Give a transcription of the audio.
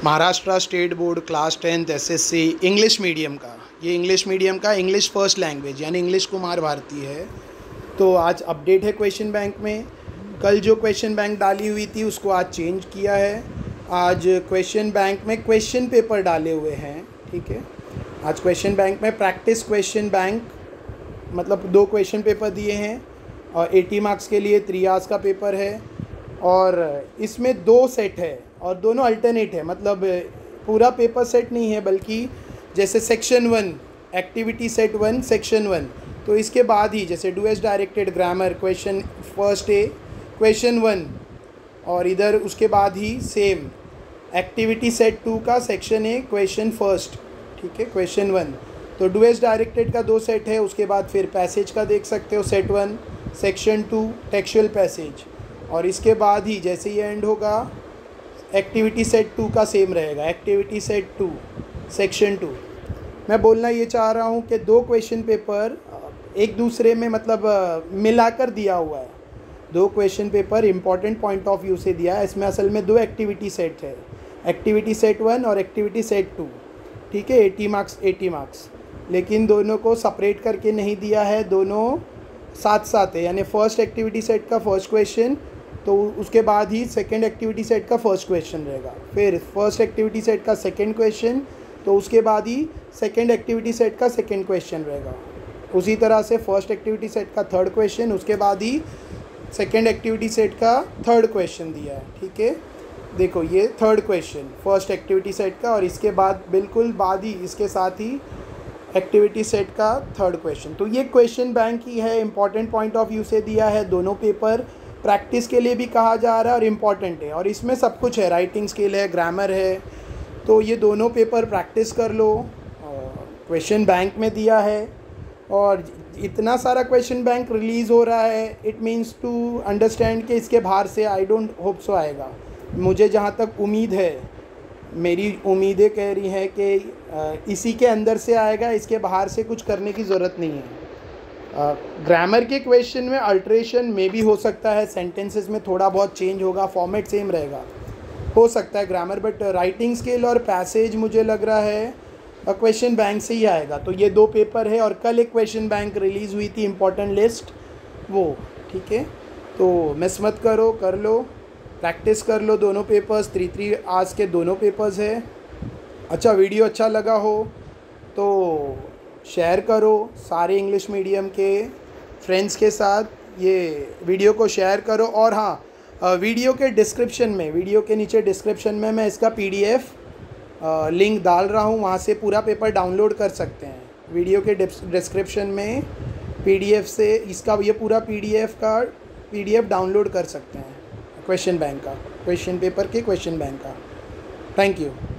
Maharashtra state board class 10th SSC English medium का, ये English medium का इंग्लिश फर्स्ट लैंग्वेज यानी इंग्लिश कुमार भारती है। तो आज अपडेट है क्वेश्चन बैंक में। कल जो क्वेश्चन बैंक डाली हुई थी उसको आज चेंज किया है। आज क्वेश्चन बैंक में क्वेश्चन पेपर डाले हुए हैं, ठीक है। आज क्वेश्चन बैंक में प्रैक्टिस क्वेश्चन बैंक मतलब 2 क्वेश्चन पेपर दिए हैं और 80 मार्क्स के लिए 3 आवर्स का पेपर है और इसमें 2 सेट है और दोनों अल्टरनेट है, मतलब पूरा पेपर सेट नहीं है, बल्कि जैसे सेक्शन 1 एक्टिविटी सेट 1 सेक्शन 1, तो इसके बाद ही जैसे do as directed grammar question first A question 1 और इधर उसके बाद ही सेम एक्टिविटी सेट 2 का सेक्शन ए क्वेश्चन फर्स्ट, ठीक है, क्वेश्चन 1। तो डू एज डायरेक्टेड का 2 सेट है, उसके बाद फिर पैसेज का देख सकते हो सेट 1 सेक्शन 2 टेक्सचुअल पैसेज, और इसके बाद ही जैसे ये एंड होगा एक्टिविटी सेट 2 का सेम रहेगा एक्टिविटी सेट 2 सेक्शन 2। मैं बोलना ये चाह रहा हूँ कि 2 क्वेश्चन पेपर एक दूसरे में मतलब मिलाकर दिया हुआ है। 2 question paper important point of view से दिया है। इसमें असल में 2 एक्टिविटी सेट है, एक्टिविटी सेट 1 और एक्टिविटी सेट 2, ठीक है। 80 मार्क्स, लेकिन दोनों को सेपरेट करके नहीं दिया है, दोनों साथ साथ है। यानी फर्स्ट एक्टिविटी सेट का फर्स्ट क्वेश्चन तो उसके बाद ही सेकंड एक्टिविटी सेट का फर्स्ट क्वेश्चन रहेगा, फिर फर्स्ट एक्टिविटी सेट का सेकंड क्वेश्चन तो उसके बाद ही सेकंड एक्टिविटी सेट का सेकंड क्वेश्चन रहेगा। उसी तरह से फर्स्ट एक्टिविटी सेट का थर्ड क्वेश्चन, उसके बाद ही सेकंड एक्टिविटी सेट का थर्ड क्वेश्चन दिया है, ठीक है। देखो ये third question first activity set का और इसके बाद बिल्कुल बाद ही इसके साथ ही एक्टिविटी सेट का थर्ड क्वेश्चन। तो ये क्वेश्चन बैंक ही है, इंपॉर्टेंट पॉइंट ऑफ व्यू से दिया है। दोनों पेपर प्रैक्टिस के लिए भी कहा जा रहा है और इम्पॉर्टेंट है, और इसमें सब कुछ है, राइटिंग स्किल है, ग्रामर है। तो ये दोनों पेपर प्रैक्टिस कर लो। क्वेश्चन बैंक में दिया है और इतना सारा क्वेश्चन बैंक रिलीज़ हो रहा है, इट मीन्स टू अंडरस्टैंड कि इसके बाहर से आई डोंट होप सो आएगा। मुझे जहाँ तक उम्मीद है, मेरी उम्मीदें कह रही हैं कि इसी के अंदर से आएगा, इसके बाहर से कुछ करने की ज़रूरत नहीं है। ग्रामर के क्वेश्चन में अल्ट्रेशन में भी हो सकता है, सेंटेंसेस में थोड़ा बहुत चेंज होगा, फॉर्मेट सेम रहेगा, हो सकता है ग्रामर, बट राइटिंग स्किल और पैसेज मुझे लग रहा है क्वेश्चन बैंक से ही आएगा। तो ये 2 पेपर है और कल एक क्वेश्चन बैंक रिलीज़ हुई थी इम्पॉर्टेंट लिस्ट वो, ठीक है। तो मिस मत करो, कर लो, प्रैक्टिस कर लो। दोनों पेपर्स 3 आवर्स के दोनों पेपर्स है। अच्छा, वीडियो अच्छा लगा हो तो शेयर करो सारे इंग्लिश मीडियम के फ्रेंड्स के साथ, ये वीडियो को शेयर करो। और हाँ, वीडियो के डिस्क्रिप्शन में, वीडियो के नीचे डिस्क्रिप्शन में मैं इसका PDF लिंक डाल रहा हूँ, वहाँ से पूरा पेपर डाउनलोड कर सकते हैं। वीडियो के डिस्क्रिप्शन में PDF से इसका ये पूरा PDF डाउनलोड कर सकते हैं, क्वेश्चन बैंक का, क्वेश्चन पेपर के क्वेश्चन बैंक का। Thank you.